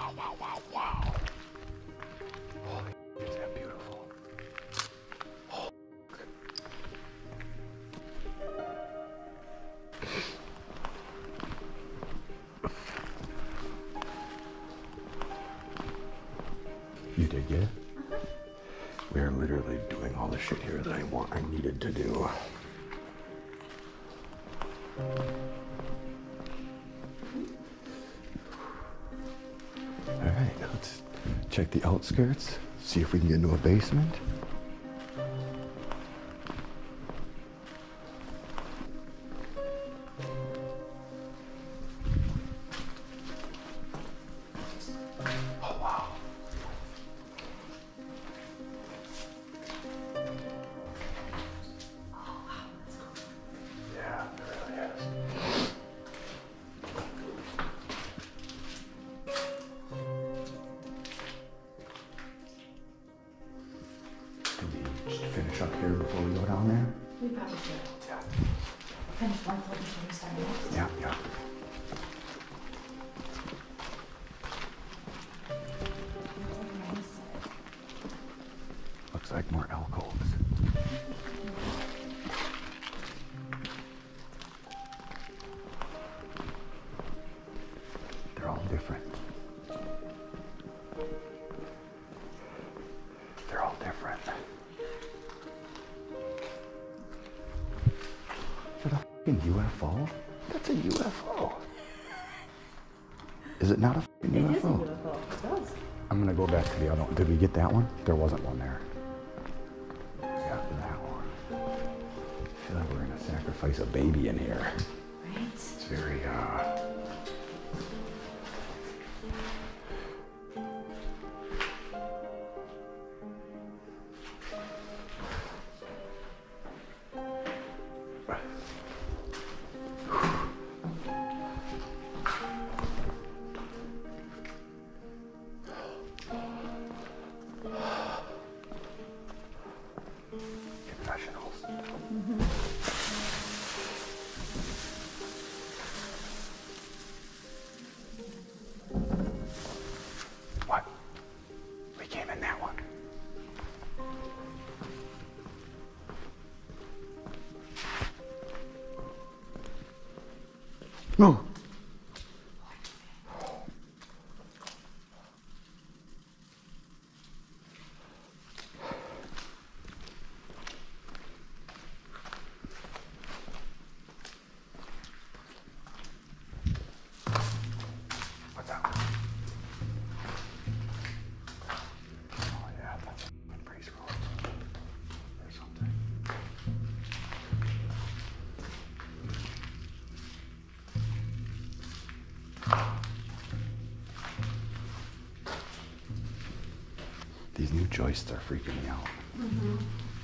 wow, wow, wow, wow. Holy, is that beautiful? Oh, you dig it? We are literally doing all the shit here that I needed to do. All right, let's check the outskirts, see if we can get into a basement. Oh, wow. Yeah, it really is. Do we just finish up here before we go down there? We probably should. Yeah. Finish one floor before we start next. Yeah, yeah. Looks like more alcoves. They're all different. They're all different. Is that a fucking UFO? That's a UFO. Is it not a fucking UFO? It is a UFO. It does. I'm gonna go back to the other one. Did we get that one? There wasn't one there. We got that one. I feel like we're gonna sacrifice a baby in here. Right? It's very, confessionals. What? We came in that one. No. What's that one? Oh yeah, that's a priest roll or something. These new joists are freaking me out. Mm-hmm.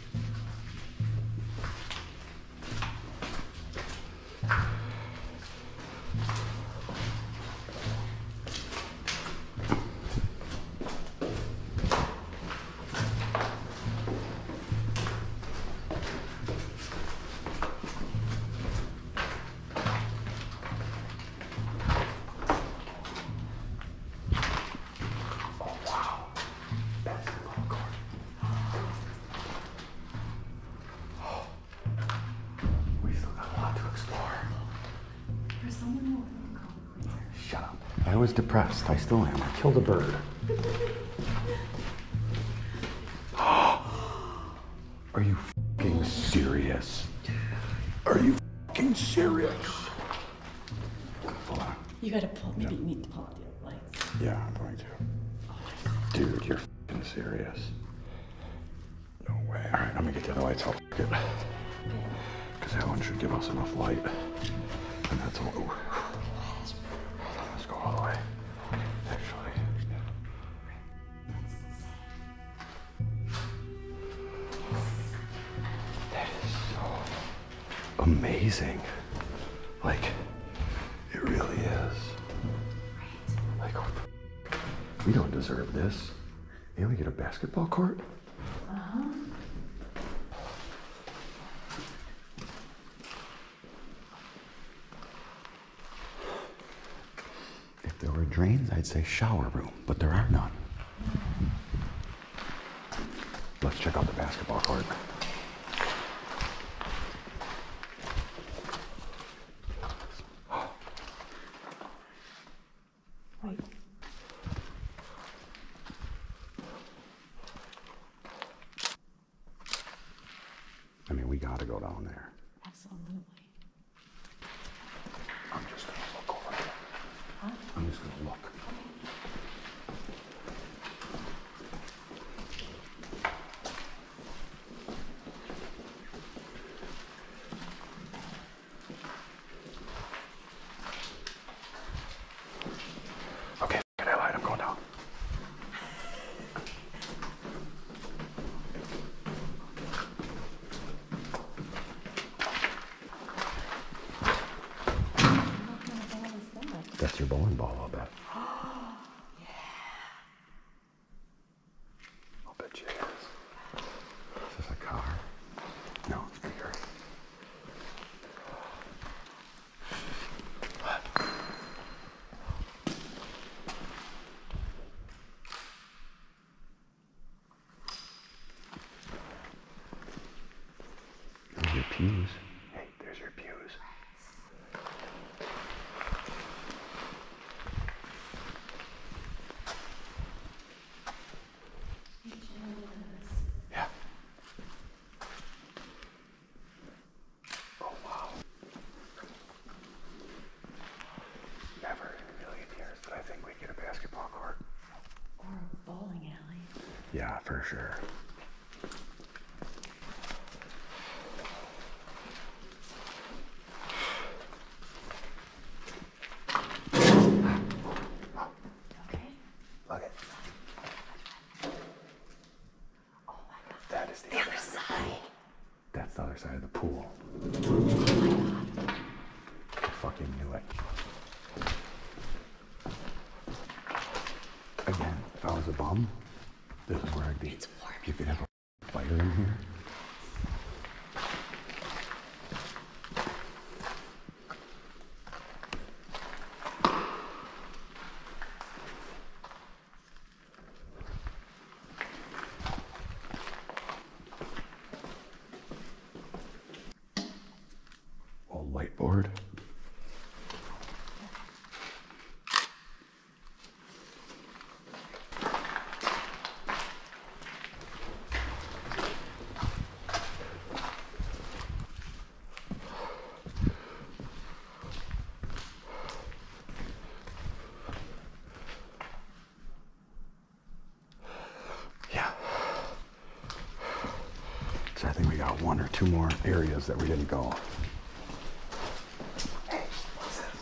Oh wow, basketball court. We still got a lot to explore. For someone who wouldn't call it quits. Shut up. I was depressed. I still am. I killed a bird. Are you fucking serious? Are you fucking serious? Hold on. You gotta pull. Maybe you need to pull out the other lights. Yeah, I'm going to. Dude, you're fucking serious. No way. All right, I'm gonna get the other lights. I'll fuck it. Because that one should give us enough light. And that's all. Ooh. Let's go all the way. Actually. That is so amazing. Like, it really is. Like, what the we don't deserve this. And we get a basketball court? Uh-huh. If there were drains, I'd say shower room, but there are none. Let's check out the basketball court. Wait. I mean, we gotta go down there. Absolutely. I'm just gonna look over there. Huh? I'm just gonna look. Okay, I lied, I'm going down. That's your bowling ball, I'll bet. Yeah. I'll bet you it is. Is this a car? No, it's bigger. There's your pews. Hey, there's your pews. Yeah. Oh, wow. Never in a million years did I think we'd get a basketball court. Or a bowling alley. Yeah, for sure. Okay. Look it. Oh my God. That is the The other side. That's the other side of the pool. I fucking knew it. Again, if I was a bum, this is where I'd be. It's warm. You could have a fire in here. Old whiteboard. Yeah. So I think we got one or two more areas that we didn't go. Hey, what's this?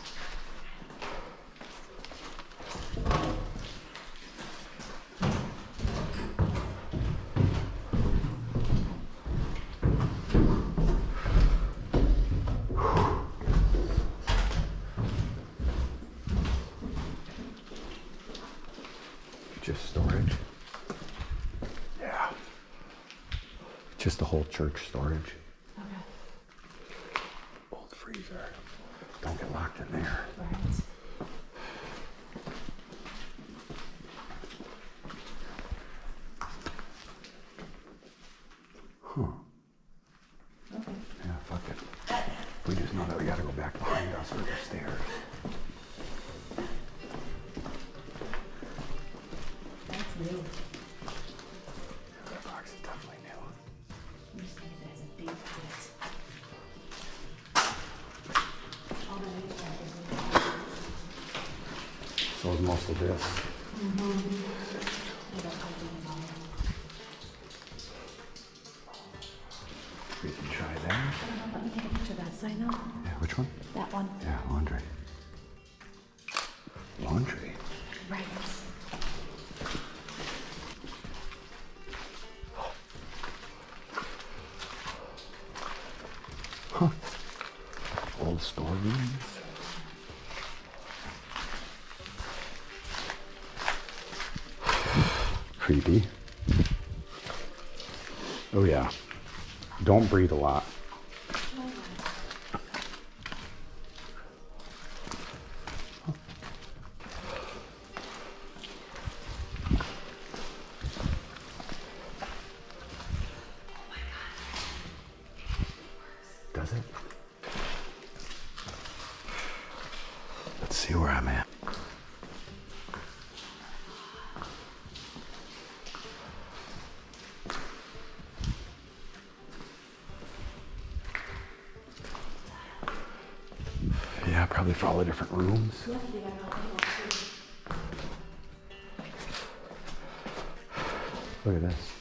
Just storage? Yeah. Just the whole church storage. Okay. Old freezer. Don't get locked in there. Right. Huh. Okay. Yeah, fuck it. We just know that we gotta go back behind us or the stairs. That's new. That box is definitely new. I'm just thinking it has a date on it. All the names are So is most of this. I don't have them all. We can try that. Let me take a picture of that sign though. Yeah, which one? That one. Yeah, laundry. Laundry? Right. Huh. Old storerooms. Creepy. Oh yeah. Don't breathe a lot. probably for all the different rooms. Luckily, I got one too. Look at this.